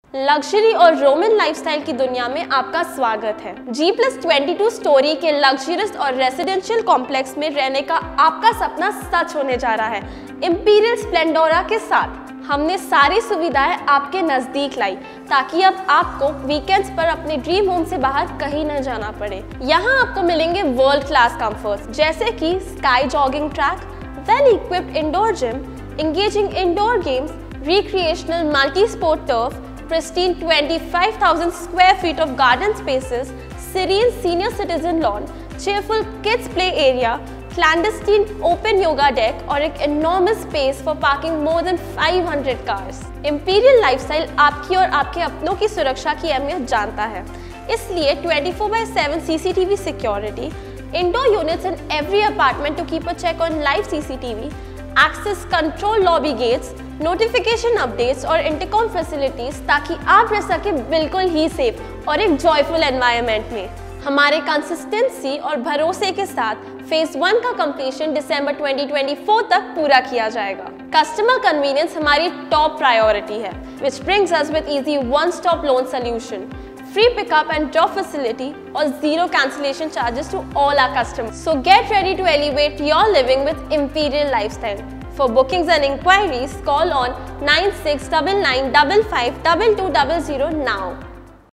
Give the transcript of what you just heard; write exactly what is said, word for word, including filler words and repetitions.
Luxury और Roman lifestyle की दुनिया में आपका स्वागत है। G plus twenty two storey के लग्जरियस और रेसिडेंशियल कॉम्प्लेक्स में रहने का आपका सपना सच होने जा रहा है। इंपीरियल स्प्लेंडोरा के साथ हमने सारी सुविधाएं आपके नजदीक लाई ताकि अब आपको वीकेंड्स पर अपने ड्रीम होम से बाहर कहीं न जाना पड़े। यहाँ आपको मिलेंगे वर्ल्ड क्लास कंफर्ट्स जैसे कि sky jogging track, well equipped indoor gym, engaging indoor games, recreational multi-sport turf, pristine twenty-five thousand square feet of garden spaces, serene senior citizen lawn, cheerful kids play area, clandestine open yoga deck और एक enormous space for parking more than five hundred cars. Imperial Lifestyle आपकी और आपके अपनों की सुरक्षा की अहमियत जानता है, इसलिए twenty-four by seven C C T V security, indoor units in every apartment to keep a check on live C C T V, access control lobby gates, notification updates और इंटरकॉम फैसिलिटीज ताकि आप रह सके बिल्कुल ही safe और एक joyful environment में। हमारे कंसिस्टेंसी और भरोसे के साथ फेज वन का कंप्लीशन दिसंबर twenty twenty-four तक पूरा किया जाएगा। कस्टमर कन्वीनियंस हमारी टॉप प्रायोरिटी है, which brings us with easy one-stop loan solution, free pickup and drop facility or zero cancellation charges to all our customers. So get ready to elevate your living with Imperial Lifestyle. For bookings and inquiries, call on nine six nine nine five five two two zero zero now.